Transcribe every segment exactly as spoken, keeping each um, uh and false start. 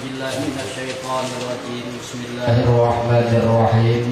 بالله من الشيطان الرجيم بسم الله الرحمن الرحيم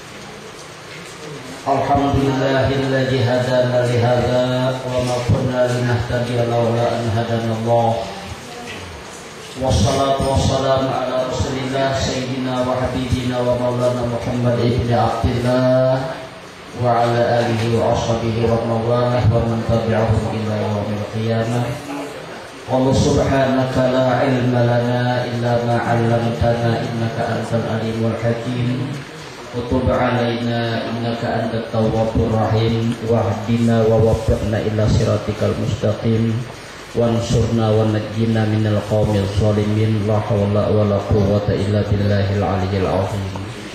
الحمد لله الذي هدانا لهذا وما كنا لنهتدي لولا أن هدانا الله والصلاة والسلام على رسول الله سيدنا وحبيبنا ومولانا محمد بن عبد الله وعلى آله وأصحابه وموالاه ومن تبعهم إلى يوم القيامة. قل سبحانك لا علم لنا إلا ما علمتنا إنك أنت العليم الحكيم وتب علينا إنك أنت التواب الرحيم واهدنا ووفقنا إلى صراطك المستقيم وانصرنا ونجنا من القوم الظالمين لا حول ولا قوة إلا بالله العلي العظيم.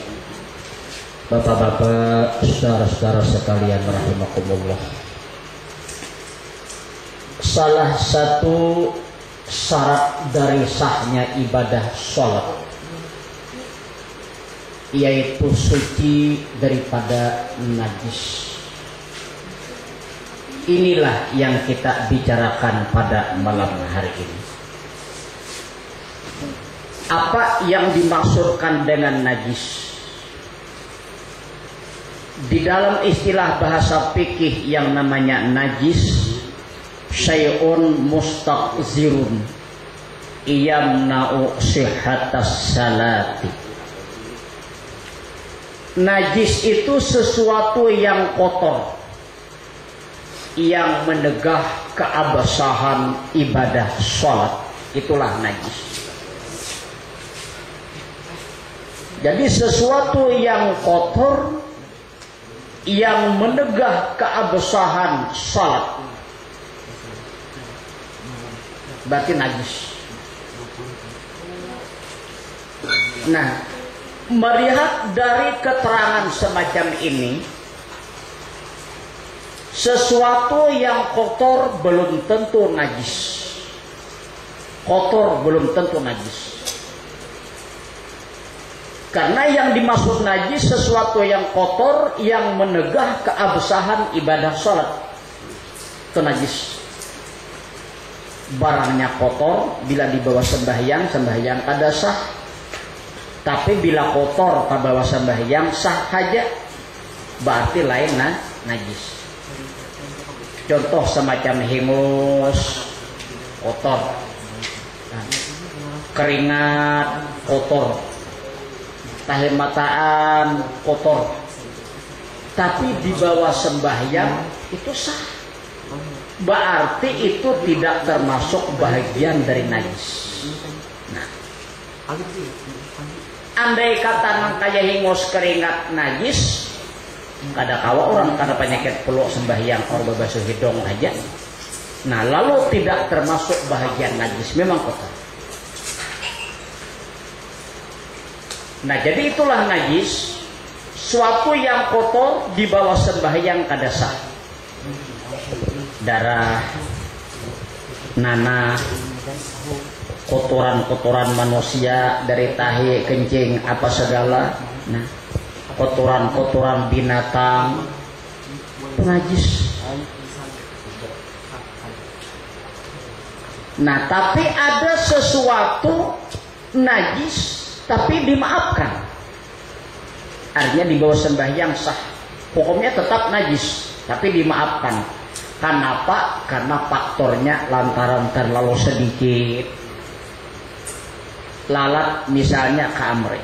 Bapak-bapak, saudara-saudara sekalian rahimakumullah, salah satu syarat dari sahnya ibadah sholat yaitu suci daripada najis. Inilah yang kita bicarakan pada malam hari ini. Apa yang dimaksudkan dengan najis? Di dalam istilah bahasa fikih yang namanya najis, syai'un mustaqzirun iyamna'u sihhatas salati. Najis itu sesuatu yang kotor yang menegah keabsahan ibadah sholat. Itulah najis. Jadi sesuatu yang kotor yang menegah keabsahan sholat berarti najis. Nah, melihat dari keterangan semacam ini, sesuatu yang kotor belum tentu najis. Kotor belum tentu najis. Karena yang dimaksud najis sesuatu yang kotor yang menegah keabsahan ibadah sholat. Itu najis. Barangnya kotor bila dibawa sembahyang, sembahyang kada sah. Tapi bila kotor pada sembahyang sah saja, berarti lain nah, najis. Contoh semacam hingus kotor, keringat kotor, tahe mataan kotor, tapi dibawa sembahyang itu sah, berarti itu tidak termasuk bagian dari najis. Nah, andai kata nang kaya hingus keringat najis, kada kawa orang kada penyakit peluk sembahyang orang berbasuh hidung aja. Nah, lalu tidak termasuk bahagian najis, memang kotor. Nah, jadi itulah najis, suatu yang kotor dibawa sembahyang kada sah. Darah, nanah, kotoran-kotoran manusia dari tahi, kencing, apa segala. Nah, kotoran-kotoran binatang najis. Nah, tapi ada sesuatu najis tapi dimaafkan. Artinya dibawa sembahyang sah. Hukumnya tetap najis tapi dimaafkan. Kenapa? Karena faktornya lantaran terlalu sedikit. Lalat misalnya ke amri,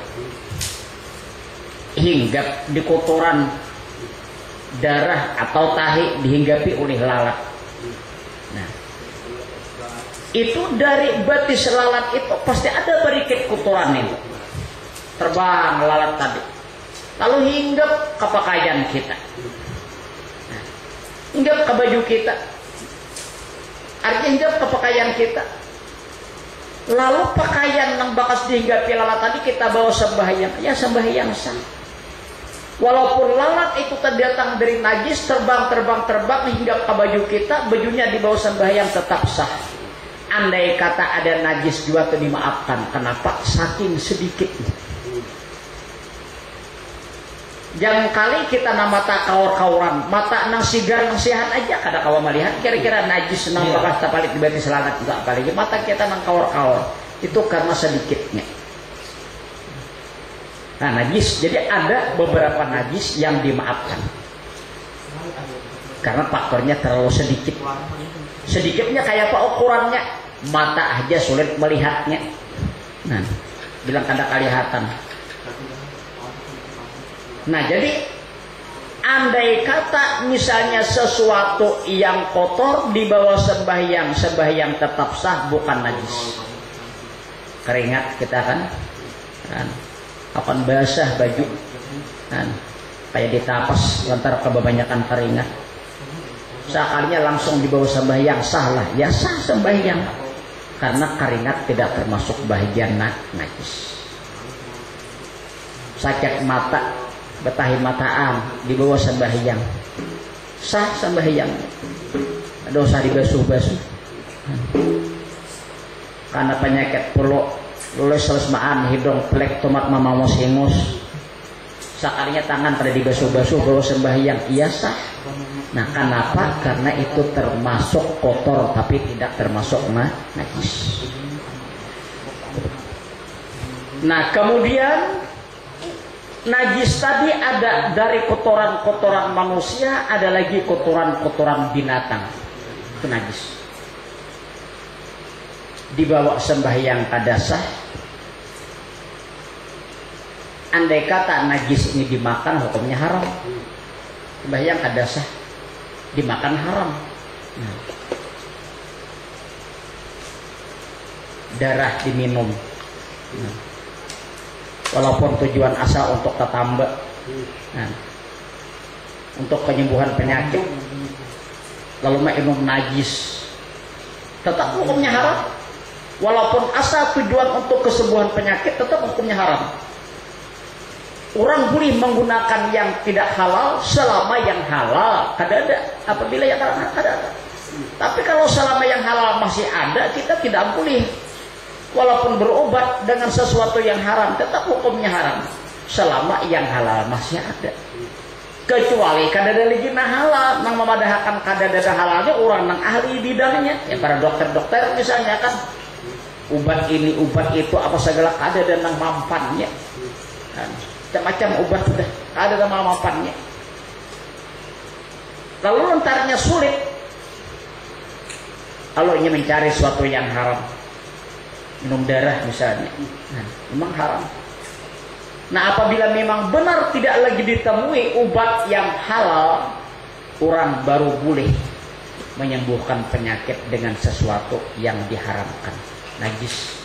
hinggap di kotoran darah atau tahi dihinggapi oleh lalat. Nah, itu dari batis lalat itu pasti ada berikit kotoran itu. Terbang lalat tadi, lalu hinggap ke pakaian kita, nah, hinggap ke baju kita, artinya hinggap ke pakaian kita. Lalu pakaian yang bakas dihinggapi lalat tadi kita bawa sembahyang, ya sembahyang sah. Walaupun lalat itu terdatang dari najis, terbang terbang terbang hinggap ke baju kita, bajunya dibawa sembahyang tetap sah. Andai kata ada najis juga itu dimaafkan. Kenapa? Saking sedikitnya. Jangan kali kita na mata kaur-kauran, mata nang sigar nang sehat aja kada kawa melihat kira-kira najis nang bekas tapalit di batis lalat juga apalagi mata kita nang kaur-kaur. itu karena sedikitnya. Nah, najis, jadi ada beberapa najis yang dimaafkan karena faktornya terlalu sedikit. Sedikitnya kayak apa ukurannya? Mata aja sulit melihatnya. Nah, bilang kada kelihatan. Nah, jadi andai kata misalnya sesuatu yang kotor dibawa sembahyang, sembahyang tetap sah, bukan najis. Keringat kita kan, kan akan basah baju, kan kayak ditapas lantar kebanyakan keringat. Sekalinya langsung dibawa sembahyang, sah lah, ya sah sembahyang, karena keringat tidak termasuk bagian najis. Sakit mata, betahi mataan dibawa sembahyang, sah sembahyang, dosa dibasuh-basuh. Karena penyakit puluk, lulus selesmaan hidung pelek tomat mamamos ingus, sekalinya tangan pada dibasuh-basuh bawa sembahyang, iya sah. Nah, kenapa? Karena itu termasuk kotor tapi tidak termasuk najis. Nah, kemudian najis tadi ada dari kotoran-kotoran manusia, ada lagi kotoran-kotoran binatang. Itu najis. Dibawa sembahyang kada sah. Andai kata najis ini dimakan, hukumnya haram. Sembahyang kada sah, dimakan haram. Nah. Darah diminum. Nah. Walaupun tujuan asal untuk tetamba, nah, untuk penyembuhan penyakit, lalu minum najis, tetap hukumnya haram. Walaupun asal tujuan untuk kesembuhan penyakit, tetap hukumnya haram. Orang boleh menggunakan yang tidak halal selama yang halal kada ada. Apabila yang haram kada ada. Tapi kalau selama yang halal masih ada, kita tidak boleh. Walaupun berobat dengan sesuatu yang haram, tetap hukumnya haram selama yang halal masih ada. Kecuali kada ada lagi nah halal, nang memadahkan kada ada halalnya orang nang ahli bidangnya, ya para dokter-dokter misalnya kan, obat ini obat itu apa segala kada ada nang mampannya, kan, macam-macam obat sudah kada ada nang mampannya. Lalu entarnya sulit, kalau ingin mencari sesuatu yang haram, minum darah misalnya, nah, memang haram. Nah, apabila memang benar tidak lagi ditemui obat yang halal, orang baru boleh menyembuhkan penyakit dengan sesuatu yang diharamkan, najis.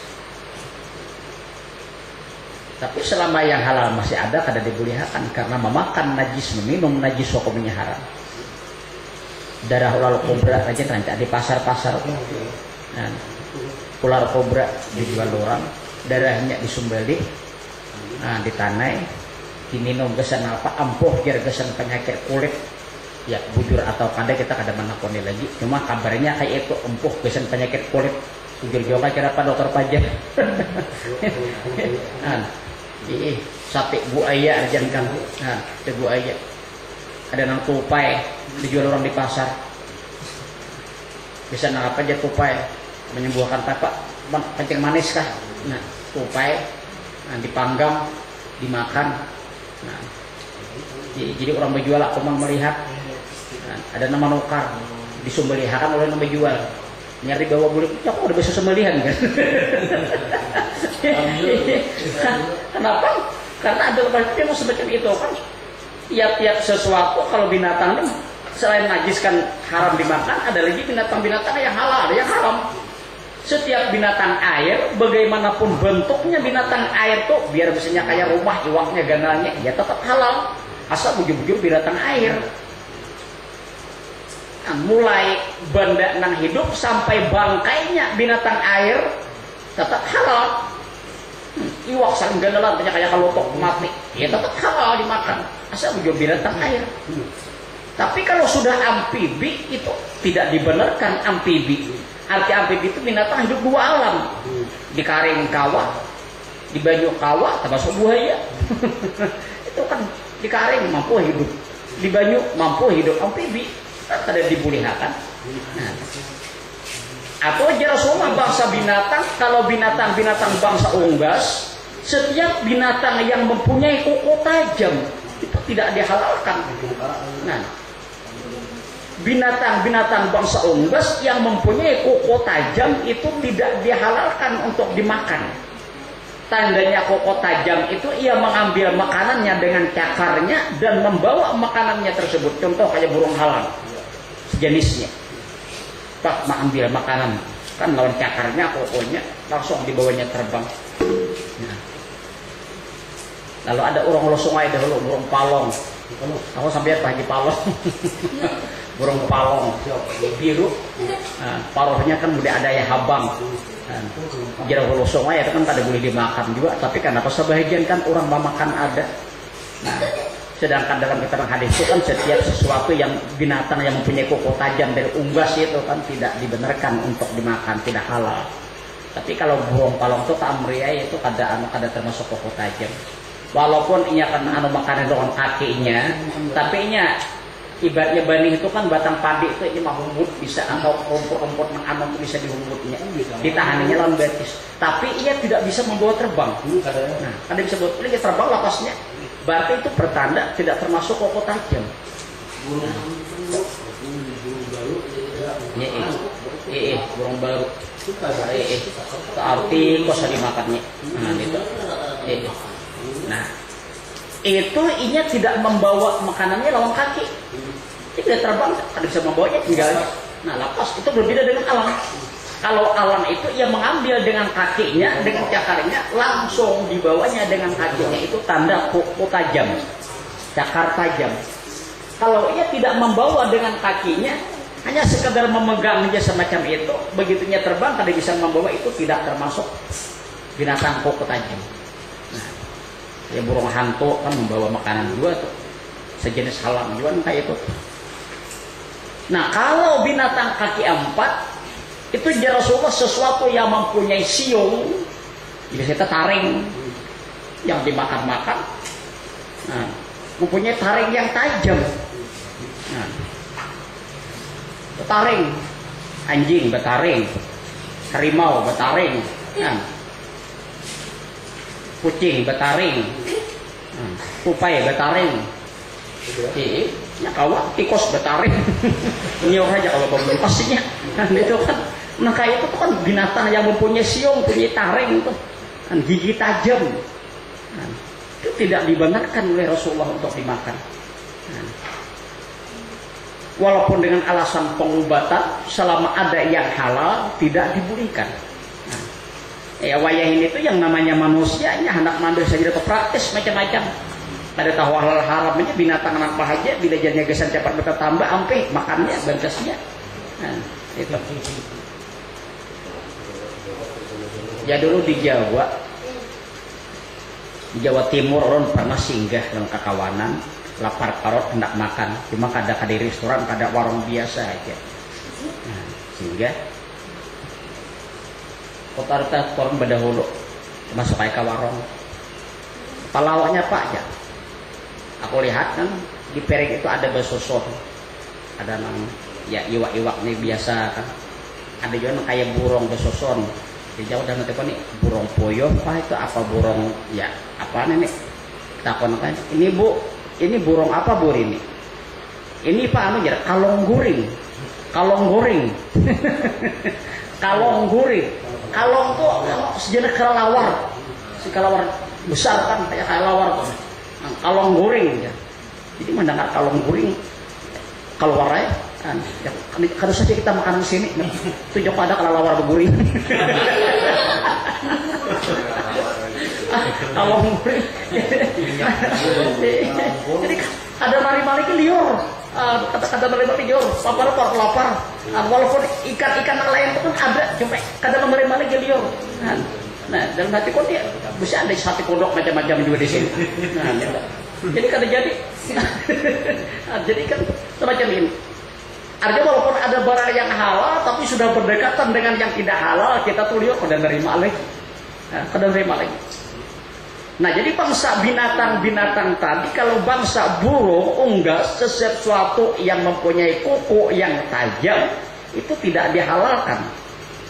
Tapi selama yang halal masih ada, kada dibolehkan karena memakan najis, meminum najis hukumnya haram. Darah ular kobra aja rancak di pasar-pasar. Nah, ular kobra dijual orang, darahnya disumbeli, nah, ditanai, diminum gesan apa, ampuh biar gesan penyakit kulit. Ya bujur atau kada kita kada menakoni lagi. Cuma kabarnya kayak itu ampuh gesan penyakit kulit. Bujur juga kira apa dokter pajak. Nah, ih sapi buaya aja kan. Nah, ada buaya. Ada nang tupai dijual orang di pasar. Bisa nang apa aja tupai, menyembuhkan apa? Kencing manis kah? Nah, tupai, nah, dipanggang, dimakan. Nah, jadi, jadi orang berjual aku mau melihat, nah, ada nama nukar, disumbelihakan oleh nama jual. Nyari bawa bulik, ya kok udah bisa sembelihan kan? Kenapa? Karena ada yang mau semacam itu kan. Tiap-tiap sesuatu kalau binatang ini selain najis kan haram dimakan, ada lagi binatang-binatang yang halal, ada yang haram. Setiap binatang air, bagaimanapun bentuknya binatang air tuh, biar misalnya kayak rumah, iwaknya, ganalnya, ya tetap halal. Asal bujur-bujur binatang air. Nah, mulai benda nang hidup sampai bangkainya binatang air, tetap halal. Hmm, iwak saling ganalan, kayak kalotok mati, ya tetap halal dimakan. Asal bujur binatang air. Tapi kalau sudah amfibi itu tidak dibenarkan amfibi. Arti amfibi itu binatang hidup dua alam. Di karing kawah, di banyu kawah termasuk buaya. Itu kan di karing mampu hidup, di banyu mampu hidup, amfibi. Kan tidak dibolehkan. Nah, Atau aja Rasulullah bangsa binatang, kalau binatang-binatang bangsa unggas, setiap binatang yang mempunyai kuku tajam itu tidak dihalalkan. Nah, binatang-binatang bangsa unggas yang mempunyai kuku tajam itu tidak dihalalkan untuk dimakan. Tandanya kuku tajam itu ia mengambil makanannya dengan cakarnya dan membawa makanannya tersebut. Contoh kayak burung halang sejenisnya, pak mengambil makanan kan lawan cakarnya, kukunya langsung dibawanya terbang. Nah, lalu ada orang lo sungai dahulu, burung palong. Aku sampai Pak Haji Palong. Burung palong biru, nah, paruhnya kan udah ada ya habang. Nah, jadi kalau sungai itu kan kada boleh dimakan juga, tapi kenapa sebagian kan orang memakan ada. Nah, sedangkan dalam keterangan hadis itu kan setiap sesuatu yang binatang yang mempunyai kuku tajam dari unggas itu kan tidak dibenarkan untuk dimakan, tidak halal. Tapi kalau burung palong itu tamria itu kada anu kada termasuk kuku tajam. Walaupun ia kan anu makanan dengan kakinya, tapi nya ibaratnya benih itu kan batang padi itu ini mah humbut bisa, atau rumput-rumput yang anu bisa dihumbutnya, ditahannya lawan betis. Tapi ia tidak bisa membawa terbang. Nah, kada bisa buat ini terbang lapasnya. Berarti itu pertanda tidak termasuk kuku tajam. Iya, iya, burung baru. Iya, arti kosa dimakannya. Nah, itu. Iya. Nah, itu inya tidak membawa makanannya lawan kaki. Tidak terbang, tidak bisa membawanya tinggal. Nah, lapas itu berbeda dengan alang. Kalau alang itu ia mengambil dengan kakinya, dengan cakarnya, langsung dibawanya dengan kakinya. Itu tanda kuku tajam, cakar tajam. Kalau ia tidak membawa dengan kakinya, hanya sekedar memegangnya semacam itu, begitunya terbang, tidak bisa membawa, itu tidak termasuk binatang kuku tajam. Nah, ya burung hantu kan membawa makanan juga tuh, sejenis halang juga kayak itu. Nah, kalau binatang kaki empat itu ya Rasulullah sesuatu yang mempunyai siung, biasanya taring yang dimakan-makan, nah, mempunyai taring yang tajam. Nah, taring, anjing betaring, harimau betaring, nah, kucing betaring, nah, tupai betaring, eh, ya kawan tikus betaring, nyiur aja kalau belum pastinya, kan itu kan. Nah kayak itu kan binatang yang mempunyai siung, punya taring itu, kan gigi tajam. Nah, itu tidak dibenarkan oleh Rasulullah untuk dimakan. Nah, walaupun dengan alasan pengobatan, selama ada yang halal tidak dibolehkan. Nah, ya wayahin itu yang namanya manusianya hendak mengambil saja atau praktis macam-macam. Ada tahu halal haramnya binatang anak bahagia bila jadinya gesan cepat bertambah ampe makannya bentasnya. Nah, itu. Ya dulu di Jawa, di Jawa Timur orang pernah singgah dengan kakawanan, lapar karot hendak makan, cuma kada kada restoran, kada warung biasa aja. Nah, singgah, kota kita turun berdahulu, masuk ke warung, palawaknya Pak ya. Aku lihat kan di piring itu ada besoson, ada nang ya iwak-iwak nih biasa kan, ada juga kayak burung besoson. Di jauh dan nanti nih burung poyo apa itu apa burung ya apa nih takon kan ini bu ini burung apa bu ini ini pak anu jadi kalong guring kalong guring kalong guring kalong tuh sejenis kelelawar si kelelawar besar kan kayak kelelawar tuh nah, kalong guring ya. Jadi mendengar kalong guring keluar ya kan ya, kalau saja kita makan di sini tunjuk pada kelelawar berguring. Kalau guring jadi ada mari-mari liur, kata-kata mari-mari liur lapar lapar lapar walaupun ikan-ikan lain itu kan ada cuma kata mari-mari liur. Nah dalam hati kok dia bisa ada sate kodok macam-macam juga di sini. Nah jadi kada jadi jadi kan semacam ini. Artinya walaupun ada barang yang halal tapi sudah berdekatan dengan yang tidak halal, kita tuh lihat pada nerima lagi. Nah, pada nerima lagi. Nah, jadi bangsa binatang-binatang tadi, kalau bangsa burung, unggas, sesuatu yang mempunyai kuku yang tajam, itu tidak dihalalkan.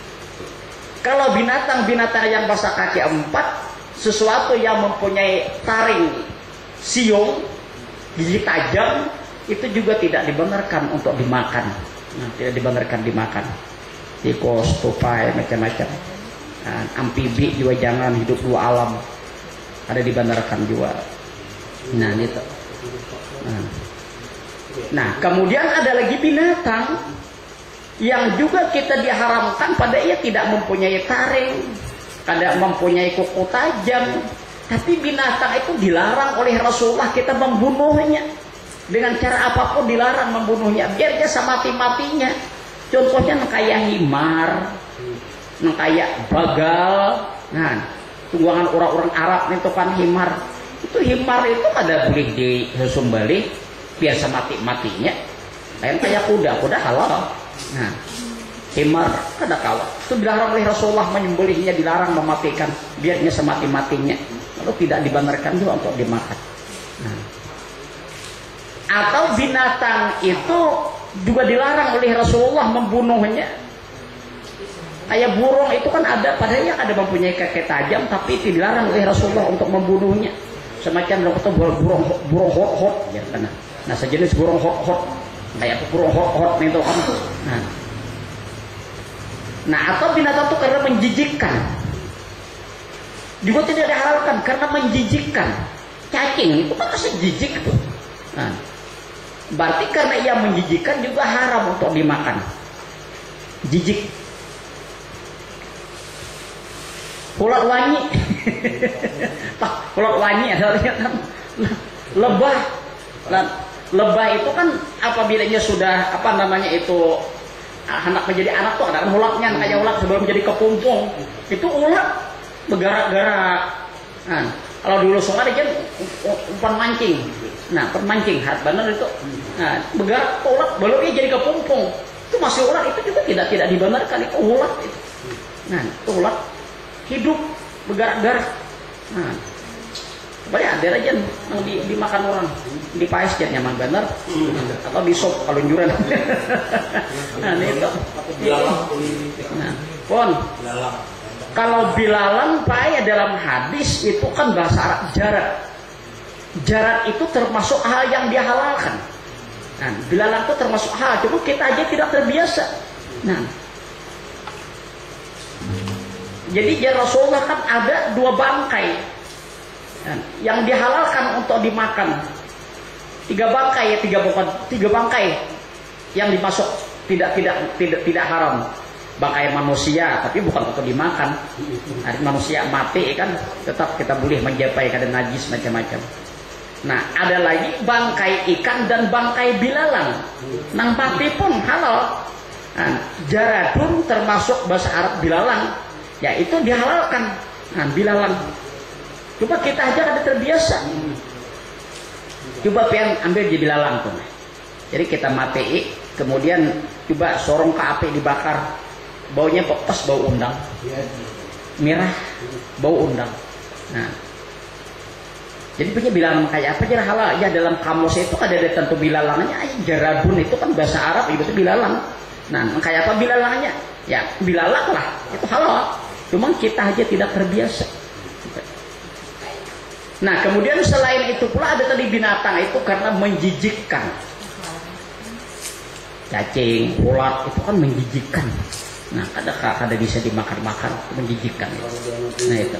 Kalau binatang-binatang yang basah kaki empat, sesuatu yang mempunyai taring siung, gigi tajam, itu juga tidak dibenarkan untuk dimakan. Nah, tidak dibenarkan dimakan. Tikus, tupai, macam-macam. Nah, amfibi juga jangan, hidup dua alam. Ada dibenarkan juga. Nah, itu. Nah. nah, kemudian ada lagi binatang yang juga kita diharamkan pada ia tidak mempunyai taring, tidak mempunyai kuku tajam, tapi binatang itu dilarang oleh Rasulullah kita membunuhnya dengan cara apapun, dilarang membunuhnya biar dia mati-matinya. Contohnya kayak himar, kayak bagal. Nah, tunggangan orang-orang Arab itu kan himar. Itu himar itu ada boleh dihusum balik biar mati-matinya. Kayak kayak kuda, kuda halal. Nah, himar kada kawat itu dilarang oleh Rasulullah, menyembelihnya dilarang, mematikan biarnya semati-matinya, lalu tidak dibenarkan juga untuk dimakan. Nah. Atau binatang itu juga dilarang oleh Rasulullah membunuhnya. Kayak burung itu kan ada, padahal ada mempunyai kaki tajam, tapi itu dilarang oleh Rasulullah untuk membunuhnya. Semacam burung burung burung hot hot ya kan. Nah, sejenis burung hot hot kayak burung hot hot itu kan. Nah. Nah, atau binatang itu karena menjijikkan juga tidak dihalalkan karena menjijikkan. Cacing itu kan masih jijik tuh. Nah, berarti karena ia menjijikkan juga haram untuk dimakan. Jijik. Ulat wangi. Ulat wangi adalah lebah. Lebah itu kan apabila dia sudah apa namanya itu anak menjadi anak tuh ada kan ulatnya, kayak ulat sebelum menjadi kepompong. Itu ulat bergerak-gerak. Nah, kalau dulu soal dia umpan mancing. Nah, permancing hat benar itu. Nah, bergerak ulat belum dia jadi kepompong. Itu masih ulat, itu juga tidak tidak dibenarkan, itu ulat itu. Nah, itu ulat hidup bergerak-gerak. Nah, boleh ada aja yang di, dimakan orang, di paes jadinya nyaman benar, atau di sop kalunjuran. Nah, itu. Nah, pon. Kalau bilalan pae dalam hadis itu kan bahasa Arab jarat. Jarat itu termasuk hal yang dihalalkan. Nah, bilalan itu termasuk hal, cuma kita aja tidak terbiasa. Nah, jadi ya Rasulullah kan ada dua bangkai nah, yang dihalalkan untuk dimakan. Tiga bangkai ya, tiga bukan tiga bangkai yang dimasuk tidak tidak tidak tidak haram. Bangkai manusia, tapi bukan untuk dimakan. Hari manusia mati kan, tetap kita boleh menjapai kada najis macam-macam. Nah, ada lagi bangkai ikan dan bangkai bilalang. Nang mati pun halal. Nah, jaradun termasuk bahasa Arab bilalang. Ya itu dihalalkan. Nah, bilalang. Coba kita aja ada terbiasa. Coba pengen ambil jadi bilalang tuh. Jadi kita mati, kemudian coba sorong ke api dibakar. Baunya pas bau undang. Merah, bau undang. Nah, jadi punya bilalang kayak apa aja halal. Ya dalam kamus itu ada tentu bilalangnya. Jaradun itu kan bahasa Arab itu bilalang. Nah, kayak apa bilalangnya? Ya bilalang lah, itu halal. Cuma kita aja tidak terbiasa. Nah, kemudian selain itu pula ada tadi binatang itu karena menjijikkan. Cacing, ulat itu kan menjijikkan. Nah, kadang kadang bisa dimakan-makan, menjijikkan. Nah itu.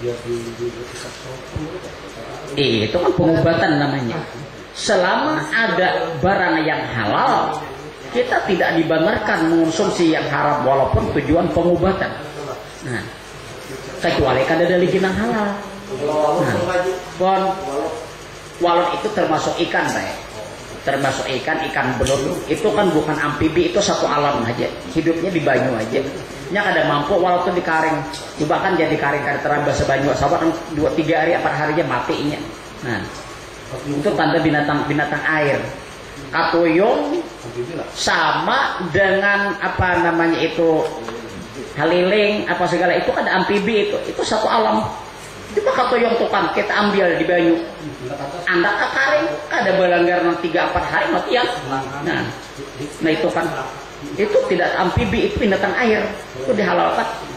Eh, itu kan pengobatan namanya. Selama ada barang yang halal, kita tidak dibenarkan mengonsumsi yang haram walaupun tujuan pengobatan. Nah, kecuali kada ada lagi yang halal. Nah, pon, walau itu termasuk ikan, baik. Termasuk ikan, ikan belut itu kan bukan amfibi, itu satu alam aja, hidupnya di banyu aja. Nya kada mampu walaupun di karing, coba kan jadi karing kada terabas sebanyu, sabar kan dua tiga hari apa harinya matinya. Nah, itu tanda binatang binatang air. Katuyung sama dengan apa namanya itu haliling apa segala itu kan amfibi, itu itu satu alam. Coba katuyung tukang kita ambil di banyu, anda ke karing kada balanggar tiga empat hari mati ya. Nah, nah itu kan itu tidak amfibi, itu binatang air, itu dihalalkan.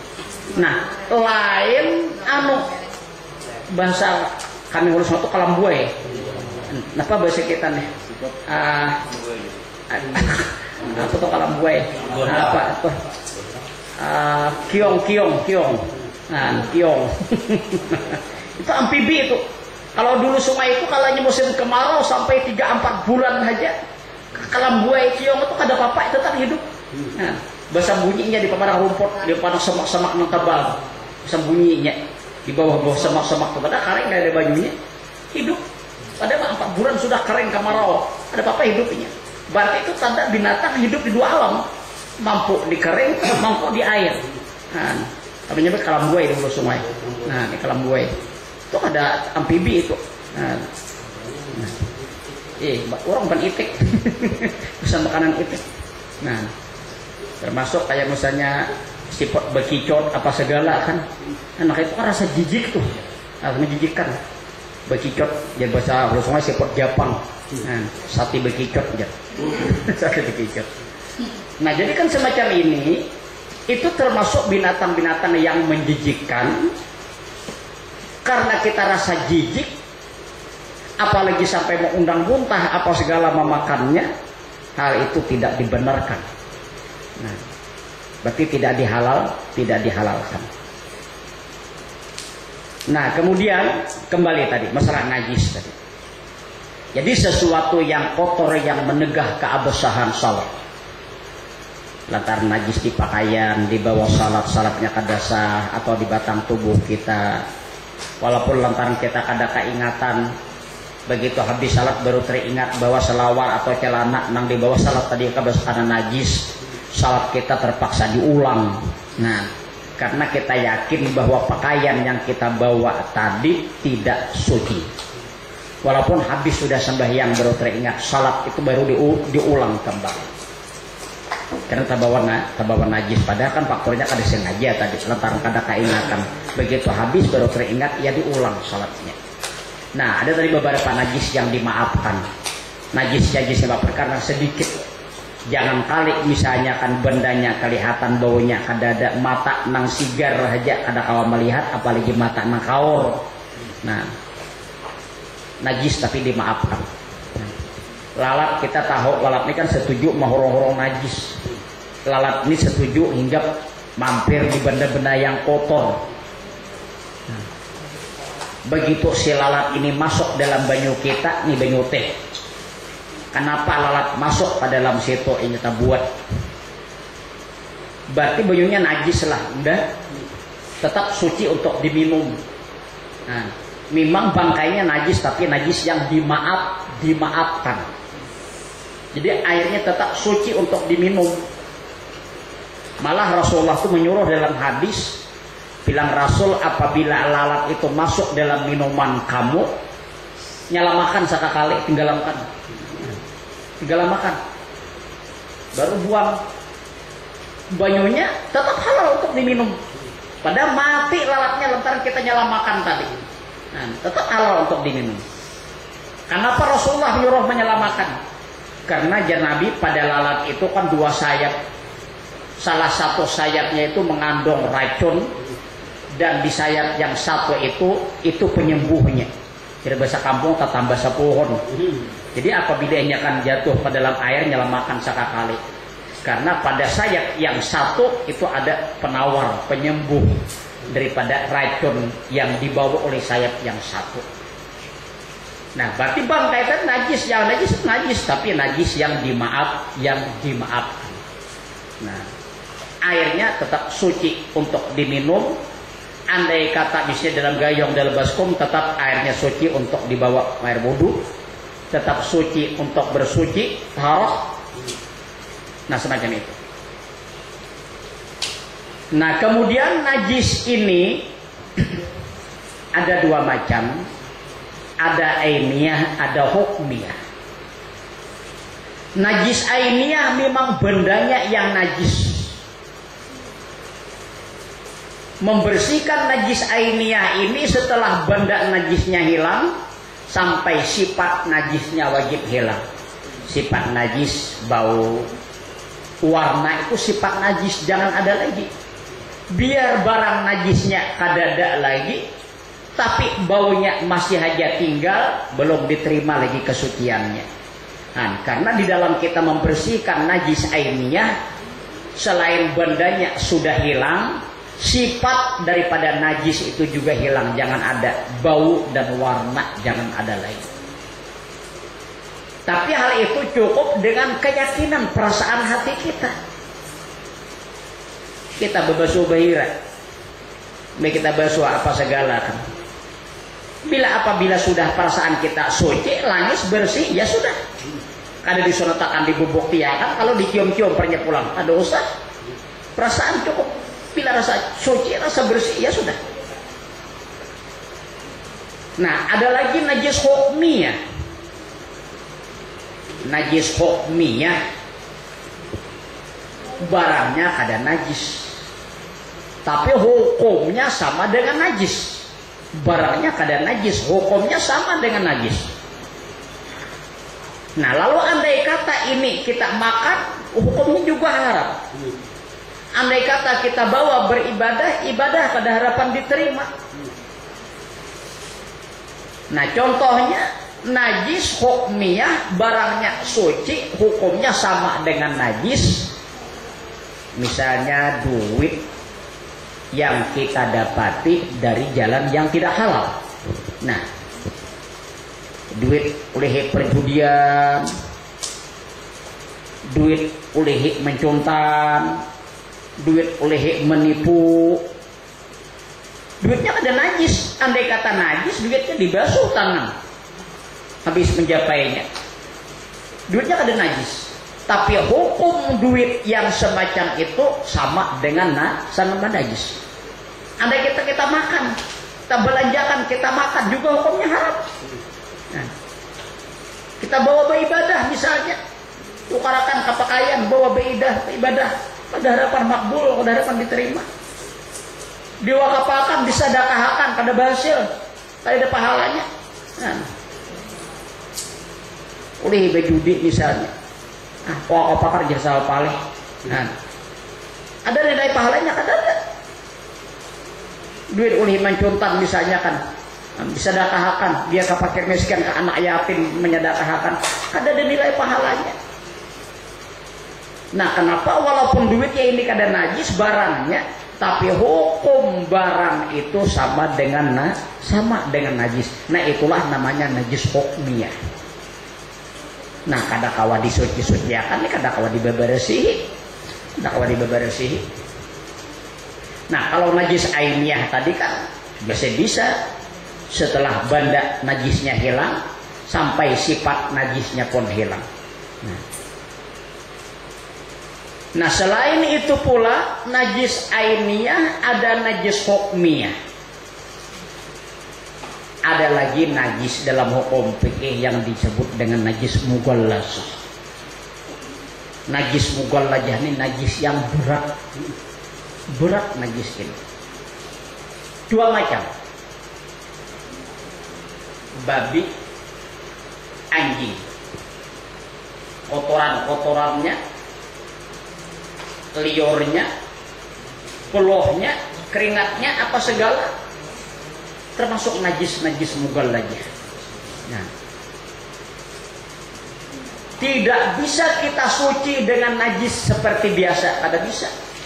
Nah, lain anu bahasa kami ngurus waktu kalam buai. Napa bahasa kita nih? Ah, apa tuh kalam buai? Apa tuh? Ah, kiong kiong kiong. Nah, kiong. Itu amfibi itu. Kalau dulu sungai itu kalau musim kemarau sampai tiga empat bulan aja, kalam buai kiong itu kada apa-apa tetap hidup. Nah, bahasa bunyinya di padang rumput, di padang semak-semak yang tebal. Bahasa bunyinya di bawah-bawah semak-semak itu pada kering nggak ada bajunya, hidup. Padahal empat bulan sudah kering kemarau, ada apa-apa hidupnya. Berarti itu tanda binatang hidup di dua alam, mampu di kering, mampu di air. Nah, kami nyebut kalam buai di hulu sungai. Nah, di kalam buai itu ada amfibi itu. Nah, nah. Eh, orang ban itik, pesan makanan itik. Nah, termasuk kayak misalnya siput bekicot apa segala kan, anak itu kan rasa jijik tuh, rasa menjijikkan. Bekicot, jadi bahasa hulu sungai siput Jepang. Nah, sate bekicot aja, sate bekicot. Nah, jadi kan semacam ini. Itu termasuk binatang-binatang yang menjijikkan karena kita rasa jijik, apalagi sampai mau undang muntah apa segala memakannya, hal itu tidak dibenarkan. Nah, berarti tidak dihalal, tidak dihalalkan. Nah, kemudian kembali tadi masalah najis tadi. Jadi sesuatu yang kotor yang menegah keabsahan salat. Lantaran najis di pakaian, di bawah salat-salatnya kada sah, atau di batang tubuh kita. Walaupun lantaran kita kada keingatan, begitu habis salat baru teringat bahwa selawar atau celana nang di bawah salat tadi karena najis, salat kita terpaksa diulang. Nah, karena kita yakin bahwa pakaian yang kita bawa tadi tidak suci. Walaupun habis sudah sembahyang baru teringat, salat itu baru diulang kembali. Karena tabawa tabawa najis, padahal kan faktornya kada sengaja tadi, lantaran kada keingatan. Begitu habis baru teringat, ya diulang salatnya. Nah, ada tadi beberapa najis yang dimaafkan. Najis-najis yang karena sedikit. Jangan kali misalnya kan bendanya kelihatan baunya, kada ada mata nang sigar aja kada kawa melihat, apalagi mata nang kaur. Nah, najis tapi dimaafkan. Lalat kita tahu, lalat ini kan setuju mahorong-horong najis. Lalat ini setuju hingga mampir di benda-benda yang kotor. Nah, begitu si lalat ini masuk dalam banyu kita, nih banyu teh. Kenapa lalat masuk pada dalam situ ini kita buat? Berarti banyunya najis lah, udah tetap suci untuk diminum. Nah, memang bangkainya najis, tapi najis yang dimaaf, dimaafkan. Jadi airnya tetap suci untuk diminum. Malah Rasulullah itu menyuruh dalam hadis, bilang Rasul, apabila lalat itu masuk dalam minuman kamu, nyalamakan sekali, tinggalamkan, tinggalamkan, baru buang. Banyunya tetap halal untuk diminum. Padahal mati lalatnya lantaran kita nyalamakan tadi. Nah, tetap halal untuk diminum. Kenapa Rasulullah menyuruh menyelamatkan? Karena Nabi pada lalat itu kan dua sayap. Salah satu sayapnya itu mengandung racun, dan di sayap yang satu itu itu penyembuhnya. Jadi bahasa kampung tatambah sepohon. Jadi apabila ini akan jatuh ke dalam air, nyelamakan sekali. Karena pada sayap yang satu itu ada penawar, penyembuh daripada racun yang dibawa oleh sayap yang satu. Nah, berarti bangkai kan najis, yang najis najis, tapi najis yang dimaaf, yang dimaafkan. Nah, airnya tetap suci untuk diminum. Andai kata misalnya dalam gayung dalam baskom, tetap airnya suci untuk dibawa air wudhu, tetap suci untuk bersuci, taharah. Nah, semacam itu. Nah, kemudian najis ini ada dua macam. Ada ainiyah, ada hukmiyah. Najis ainiyah memang bendanya yang najis. Membersihkan najis ainiyah ini setelah benda najisnya hilang, sampai sifat najisnya wajib hilang. Sifat najis, bau, warna itu sifat najis, jangan ada lagi. biar barang najisnya kadada lagi, tapi baunya masih aja tinggal, belum diterima lagi kesuciannya. Nah, karena di dalam kita membersihkan najis ainiyah, selain bandanya sudah hilang, sifat daripada najis itu juga hilang. Jangan ada bau dan warna, jangan ada lagi. Tapi hal itu cukup dengan keyakinan perasaan hati kita. Kita berbasuh bahira, kita basuh apa segala kan. Bila apabila sudah perasaan kita suci, langis, bersih, ya sudah. Kada disunatakan di bubuk tiakan, kalau dicium-cium pernya pulang, ada usah. Perasaan cukup. Bila rasa suci, rasa bersih, ya sudah. Nah, ada lagi najis hukmiyah. Najis hukmiyah, barangnya kada najis, tapi hukumnya sama dengan najis. Barangnya kada najis, hukumnya sama dengan najis. Nah, lalu andai kata ini kita makan, hukumnya juga haram. Andai kata kita bawa beribadah, ibadah pada harapan diterima. Nah, contohnya najis hukmiyah, barangnya suci, hukumnya sama dengan najis. Misalnya duit yang kita dapati dari jalan yang tidak halal. Nah, duit oleh perjudian, duit oleh mencuntan, duit oleh menipu, duitnya ada najis. Andai kata najis, duitnya dibasuh tangan habis menjapainya, duitnya ada najis. Tapi hukum duit yang semacam itu sama dengan na, sama najis. Andai kita kita makan, kita belanjakan, kita makan juga hukumnya haram. Nah, kita bawa beribadah misalnya, tukarakan kepakaian, bawa beribadah, beribadah pada harapan makbul, pada harapan diterima. Diwakafkan, disedekahkan, kada berhasil, kada ada pahalanya. Nah, oleh bejudi misalnya, ah, wakafkan jasa paleh, nah, ada nilai pahalanya kada ada. Duit oleh mencuntan misalnya kan, disedekahkan, dia kepakir miskin ke anak yatim menyedekahkan, kada ada nilai pahalanya. Nah, kenapa walaupun duitnya ini kada najis barangnya, tapi hukum barang itu sama dengan na, sama dengan najis. Nah, itulah namanya najis hukmiyah. Nah, kada kawa disuci-suciakan, kada kawa dibeberesihi, kada kawa dibeberesihi. Nah, kalau najis ainiyah tadi kan bisa-bisa setelah benda najisnya hilang sampai sifat najisnya pun hilang. Nah, nah selain itu pula najis ainiyah ada najis hukmiyah. Ada lagi najis dalam hukum fikih yang disebut dengan najis mughallazah. Najis mughallazah ini najis yang berat. Berat najis ini. Dua macam. Babi, anjing. Kotoran-kotorannya, liurnya, peluhnya, keringatnya, apa segala termasuk najis-najis mughallazah. Nah, tidak bisa kita suci dengan najis seperti biasa, kada bisa.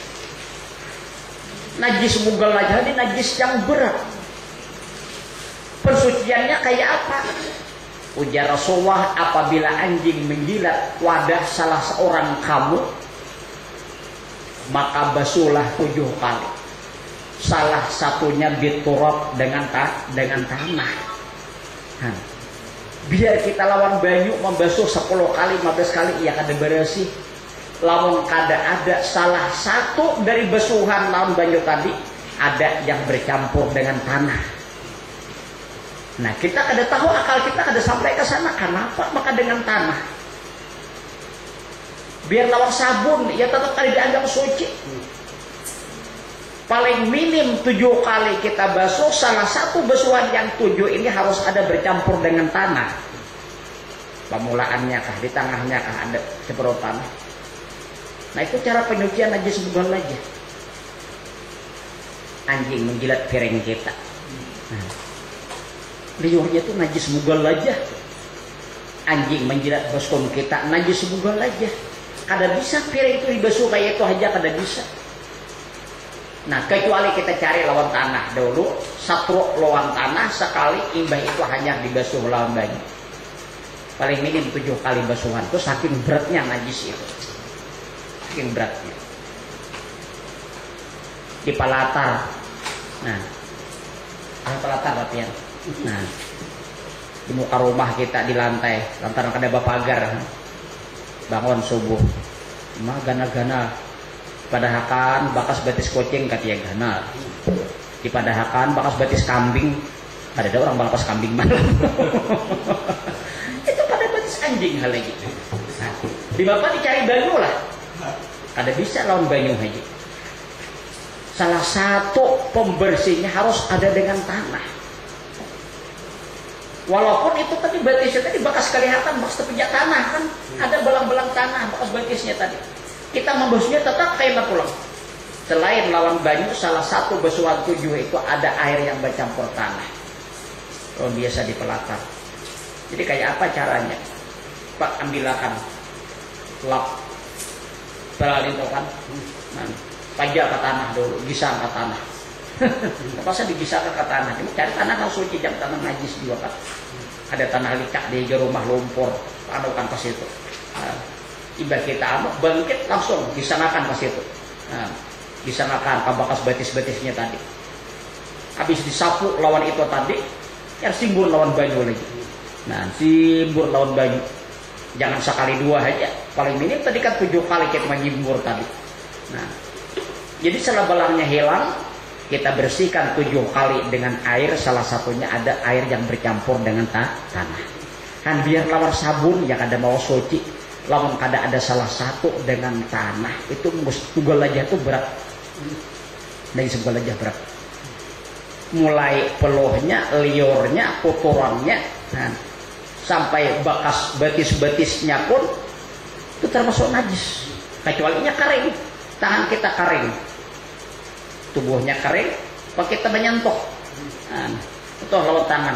Najis mughallazah ini najis yang berat. Persuciannya kayak apa? Ujar Rasulullah, apabila anjing menjilat wadah salah seorang kamu, maka basuhlah tujuh kali. Salah satunya biturab dengan ta dengan tanah. Nah, biar kita lawan banyu membasuh sepuluh kali, lima belas kali, ya kada bersih. Lawan kada ada salah satu dari basuhan lawan banyu tadi ada yang bercampur dengan tanah. Nah, kita kada tahu, akal kita kada sampai ke sana. Kenapa? Maka dengan tanah. Biar lawan sabun, ya tetap kada dianggap suci. Paling minim tujuh kali kita basuh, salah satu basuhan yang tujuh ini harus ada bercampur dengan tanah. Pemulaannya kah, di tengahnya kah ada seperti tanah. Nah, itu cara penyucian najis mughallazah. anjing menjilat piring kita. Nah, liurnya itu najis mugal aja. Anjing menjilat baskom kita najis mugal aja. Kada bisa piring itu dibasuh kayak itu aja, kada bisa. Nah, kecuali kita cari lawan tanah dulu, satu lawan tanah sekali imbah itu hanya dibasuh lawan banyu. Paling minim tujuh kali basuhan itu saking beratnya najis itu. Saking beratnya. Di palatar. Nah, ada palatar latihan. Nah, di muka rumah kita di lantai, lantaran kada bapagar. Bangun subuh, mah gana-gana padahakan bakas betis kucing katia gana, di padahakan bakas betis kambing, ada ada orang bakas kambing malam. Itu pada betis anjing hal lagi. Nah, di bapak dicari banyu lah, kada bisa lawan banyu aja. Salah satu pembersihnya harus ada dengan tanah. Walaupun itu tadi betisnya tadi bekas kelihatan bekas tepijak tanah kan, ada belang-belang tanah bekas betisnya tadi. Kita membasuhnya tetap kayak pulang. Selain lawan banyu, salah satu basuhan tujuh itu ada air yang bercampur tanah. Oh, biasa di pelatar. Jadi kayak apa caranya? Pak ambilakan lap beralin tuh kan, nah, pajak ke tanah dulu, gisang ke tanah. Pasal digisahkan ke tanah, cuma cari tanah yang suci, jam tanah najis juga kan. Ada tanah licak di rumah lumpur, adukan pas itu. Nah, ibarat kita amuk bangkit langsung disanakan pas itu. Nah, disanakan kabakas betis-betisnya tadi. Habis disapu lawan itu tadi, ya simbur lawan banyu lagi. Nah, simbur lawan banyu. Jangan sekali dua aja. Paling minim tadi kan tujuh kali kita menyimbur tadi. Nah, jadi setelah belangnya hilang, kita bersihkan tujuh kali dengan air, salah satunya ada air yang bercampur dengan ta tanah. Kan biar lawan sabun yang ada mau suci, lawan kada ada salah satu dengan tanah itu tugal aja tuh berat. Dari sebuah aja berat. Mulai peluhnya, liurnya, kotorannya, nah, sampai bekas betis-betisnya pun itu termasuk najis. Kecuali nya kering, tangan kita kering. Tubuhnya kering, pakai kita menyentuh, nah, itu lawan tangan.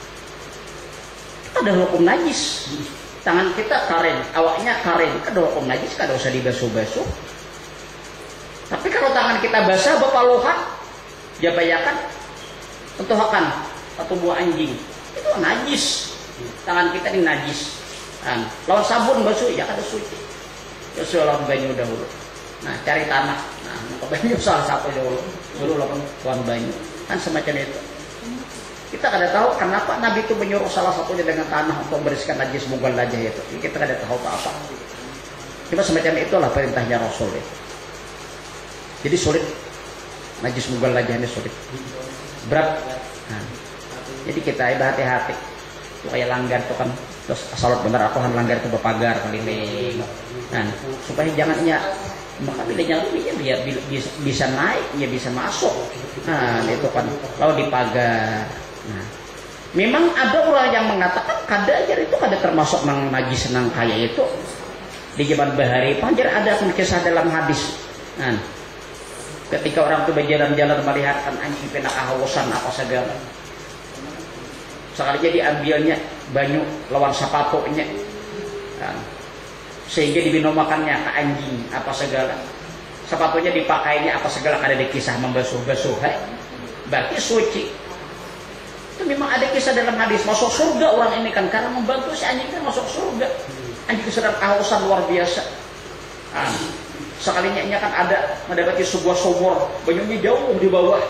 Ada hukum najis. Tangan kita kering, awaknya kering, ada hukum najis, kada usah dibasuh-basuh. Tapi kalau tangan kita basah bepaluhan, dia bayakan, tentuhakan atau buah anjing, itu najis. Tangan kita ini najis. Nah, lawan sabun basuh, ya kada suci. Basuh lawan banyu dahulu. Nah, cari tanah. Nah, banyu salah satu dulu. Dulu lakukan tuan banyu. Kan semacam itu. Kita kada tahu kenapa Nabi itu menyuruh salah satunya dengan tanah untuk membersihkan najis mugal aja itu. Kita kada tahu apa-apa. Cuma semacam itulah perintahnya Rasul itu. Jadi sulit. Najis mugal aja ini sulit. Berat. Nah, jadi kita hati-hati. Itu kayak langgar itu kan. Terus salat benar aku han langgar itu berpagar keliling. Nah, supaya jangannya maka bilanya lebih ya bisa, bisa naik, ya bisa masuk. Nah, itu kan kalau dipagar. Nah, memang ada orang yang mengatakan kada ajar itu kada termasuk nang najis senang kaya itu. Di zaman bahari panjer ada kisah dalam hadis. Nah, ketika orang itu berjalan-jalan melihatkan anjing pena kehausan apa segala. Sekali jadi ambilnya banyu lawan sepatunya. Nah, sehingga dibinomakannya ke anjing apa segala, sepatunya dipakainya apa segala, ada di kisah membasuh-basuh, berarti suci. Itu memang ada kisah dalam hadis masuk surga orang ini kan karena membantu si anjing kan masuk surga. Anjing sedang kehausan luar biasa. Nah, sekalinya ini kan ada mendapati sebuah sumur, banyunya jauh di bawah.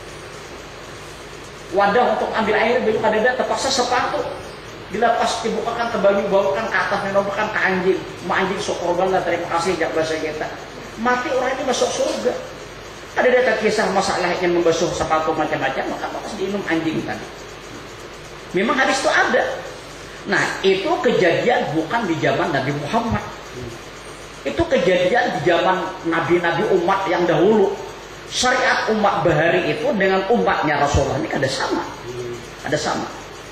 Wadah untuk ambil air banyu kadada terpaksa sepatu dilepas, dibukakan ke banyu, bawakan ke atas, menobakan ke anjing. Ma anjing sok korban lah, terima kasih jak bahasa kita. Mati orang ini masuk surga. Ada data kisah masalahnya membasuh sepatu macam-macam, maka pas diminum anjing tadi. Memang hadis itu ada. Nah, itu kejadian bukan di zaman Nabi Muhammad. Itu kejadian di zaman nabi-nabi umat yang dahulu. Syariat umat bahari itu dengan umatnya Rasulullah ini ada sama. Ada sama.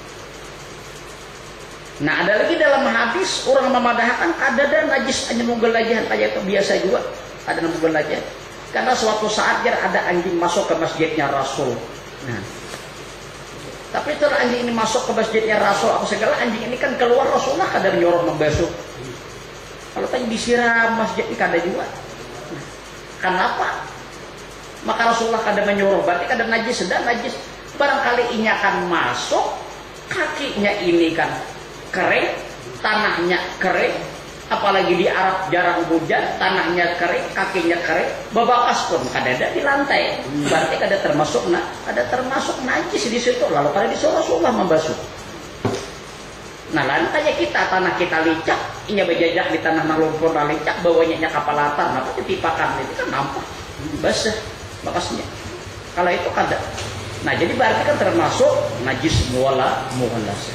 Nah, ada lagi dalam hadis orang memadahkan kada dan najis hanya munggal aja kayak itu biasa juga. Ada munggal aja. Karena suatu saat ada anjing masuk ke masjidnya Rasul. Nah, tapi setelah anjing ini masuk ke masjidnya Rasul, apa segala, anjing ini kan keluar, Rasulullah kadang nyorong membasuh. Kalau tadi disiram masjid ini kadang juga. Nah, kenapa? Maka Rasulullah kadang menyuruh, berarti kadang najis, sedang najis. Barangkali ini akan masuk, kakinya ini kan kering, tanahnya kering, apalagi di Arab jarang hujan, tanahnya kering, kakinya kering, babakas pun kadada di lantai, berarti kada termasuk nah, ada termasuk najis di situ. Lalu kada disuruh Rasulullah membasuh. Nah, lantainya kita, tanah kita licak, inya berjajak di tanah nang lumpur nang licak, bawahnya kapal latar, maka ditipakan itu kan nampak basah bakasnya. Kalau itu kada. Nah, jadi berarti kan termasuk najis muwala muhallas.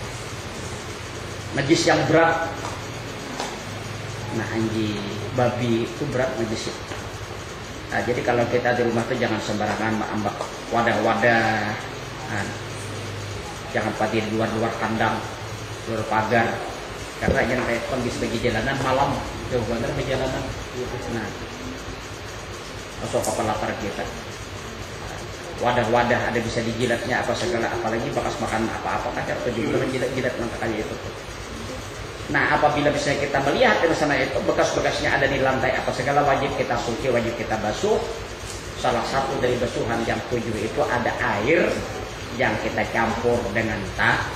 Najis yang berat. Nah, anjing, babi itu berat najis. Nah, jadi kalau kita di rumah itu jangan sembarangan ambak wadah-wadah. Nah, jangan pada di luar-luar kandang, luar pagar. Karena yang kayak kondisi bagi jalanan malam, jauh banget perjalanan. Nah, masuk kapal lapar kita. Wadah-wadah ada bisa dijilatnya apa segala, apalagi bekas makan apa-apa kacar atau juga menjilat-jilat langkahnya itu. Nah, apabila bisa kita melihat di sana itu bekas-bekasnya ada di lantai apa segala, wajib kita suci, wajib kita basuh. Salah satu dari basuhan yang tujuh itu ada air yang kita campur dengan tanah.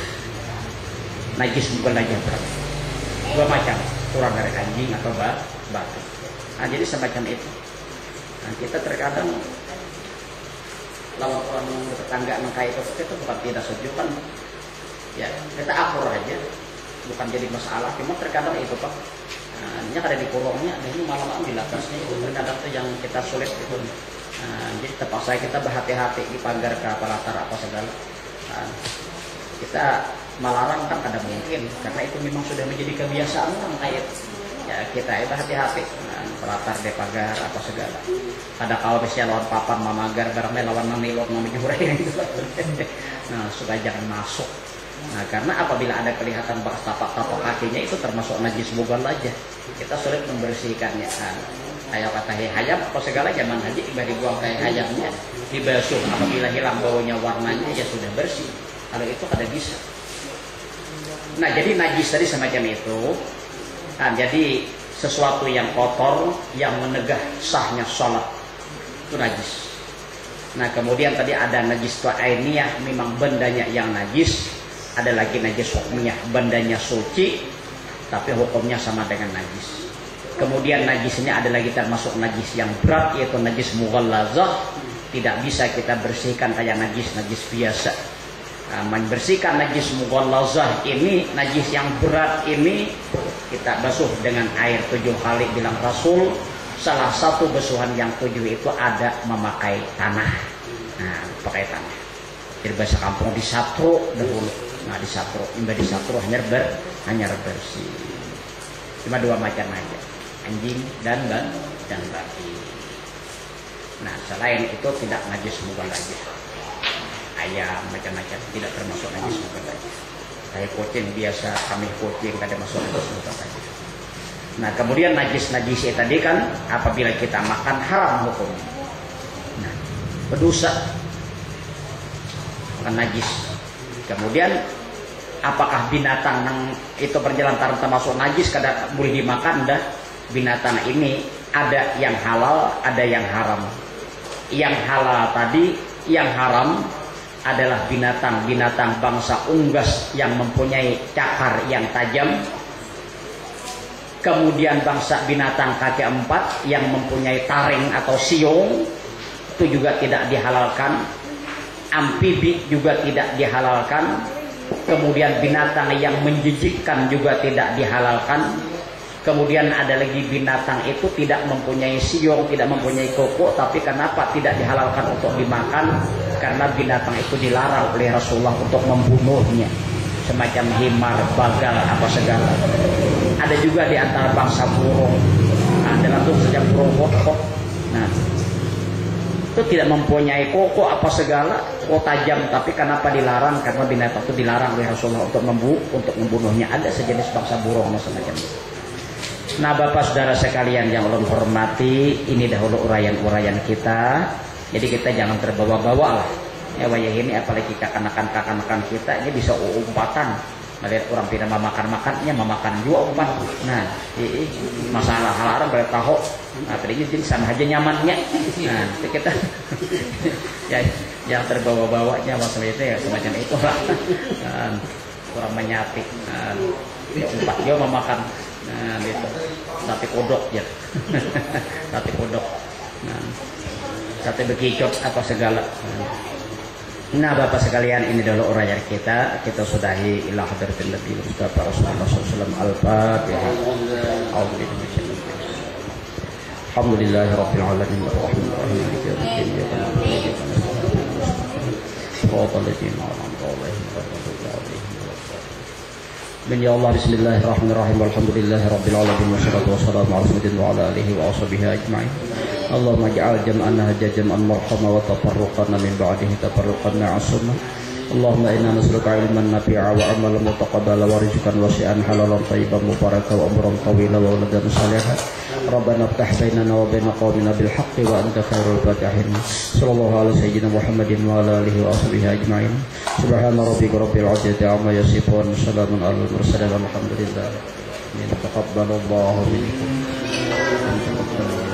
Najis bukan aja berapa? Dua macam, kurang dari anjing atau batu. Nah, jadi semacam itu. Nah, kita terkadang lawan orang tetangga mengkait itu, itu bukan tidak setuju kan, ya kita akur aja, bukan jadi masalah. Cuma terkadang itu pak, nah, ini ada di kurungnya, ini malam-malam di atasnya itu terkadang itu yang kita sulit itu. Nah, jadi terpaksa kita berhati-hati di pagar ke apa latar apa segala. Nah, kita melarang kan kada mungkin, karena itu memang sudah menjadi kebiasaan orang kait. Ya kita itu hati-hati, nah, pelatar de pagar apa segala. Ada kalau misalnya lawan papan mamagar, barangnya lawan manilot mamijureng gitu. Nah, supaya jangan masuk. Nah, karena apabila ada kelihatan bekas tapak-tapak kakinya itu termasuk najis bukan aja. Kita sulit membersihkannya. Nah, kayak kata hayam apa segala zaman haji tiba dibuang kayak hayamnya, dibasuh. Apabila hilang baunya, warnanya ya sudah bersih. Kalau itu kada bisa. Nah, jadi najis tadi semacam itu. Nah, jadi sesuatu yang kotor yang menegah sahnya sholat itu najis. Nah, kemudian tadi ada najis ainiyah, memang bendanya yang najis. Ada lagi najis hukmiyah, bendanya suci tapi hukumnya sama dengan najis. Kemudian najisnya ada lagi termasuk najis yang berat, yaitu najis mughallazah. Tidak bisa kita bersihkan kayak najis-najis biasa. Nah, membersihkan najis mughallazah ini, najis yang berat ini, kita basuh dengan air tujuh kali bilang Rasul. Salah satu basuhan yang tujuh itu ada memakai tanah. Nah, pakai tanah. Jadi bahasa kampung disatru dahulu. Nah, disatru, imba disatru hanya ber, hanya bersih. Cuma dua macam aja, anjing dan ban dan babi. Nah, selain itu tidak najis mughallazah. Ayam macam-macam tidak termasuk najis mughallazah. Kayak kucing biasa, kami kucing kada masuk najis mughallazah. Nah, kemudian najis-najis tadi kan apabila kita makan haram hukum. Nah, berdosa makan najis. Kemudian apakah binatang yang itu perjalanan termasuk najis kada boleh dimakan? Dah, binatang ini ada yang halal, ada yang haram. Yang halal tadi, yang haram adalah binatang-binatang bangsa unggas yang mempunyai cakar yang tajam. Kemudian bangsa binatang kaki empat yang mempunyai taring atau siung, itu juga tidak dihalalkan. Amfibi juga tidak dihalalkan. Kemudian binatang yang menjijikkan juga tidak dihalalkan. Kemudian ada lagi binatang itu tidak mempunyai siung, tidak mempunyai koko, tapi kenapa tidak dihalalkan untuk dimakan? Karena binatang itu dilarang oleh Rasulullah untuk membunuhnya, semacam himar, bagal, apa segala. Ada juga di antara bangsa burung, nah, dalam itu sejak burung kok, nah itu tidak mempunyai koko apa segala, kok tajam, tapi kenapa dilarang? Karena binatang itu dilarang oleh Rasulullah untuk membu, untuk membunuhnya. Ada sejenis bangsa burung semacam itu. Nah Bapak Saudara sekalian yang ulun hormati, ini dahulu urayan-urayan kita. Jadi kita jangan terbawa-bawa lah. Ya wayah ini apalagi kakanak-kakanak kita ini bisa umpatan. Melihat orang tidak memakan-makannya, memakan juga umpat. Nah, ini masalah halarang boleh tahu. Nah, tadinya jadi sama aja nyamannya. Nah, itu kita ya yang terbawa-bawanya masalah itu ya semacam itulah. Nah, kurang menyati. Nah, ya umpat dia memakan. Nah, itu sate kodok ya. Sate kodok. Nah, sate bekicot apa segala. Nah Bapak sekalian, ini adalah uraian kita. Kita sudahi ila hadratin Nabi Mustafa Rasulullah sallallahu alaihi wasallam. Al-Fatihah. Alhamdulillahi rabbil alamin arrahmanir rahim maliki yaumiddin iyyaka na'budu wa iyyaka nasta'in shiratal ladzina an'amta 'alaihim ghairil maghdubi 'alaihim. Ya Allah, bismillahirrahmanirrahim. Alhamdulillahi rabbil alamin wassalatu wassalamu ala rasulillah wa ala alihi wa ashabihi ajma'in. Allahumma ja'al jam'ana jam'an marhama wa tafarruqana min ba'dihi tafarruqan ma'asumma. Allahumma inna nas'aluka ilman nafi'a wa amalan mutaqabbala wa rizqan wasi'an halalan thayyiban mubarakan wa umran tawila wa waladan salihan. Rabbana iftah bainana wa baina qaumina bil haqqi wa anta khairul fatihin. Sallallahu ala sayyidina Muhammadin wa ala alihi wa ashabihi ajma'in. Subhana rabbika rabbil 'izzati 'amma yasifun. Salamun alal mursalin walhamdulillah. Taqabbalallahu minkum.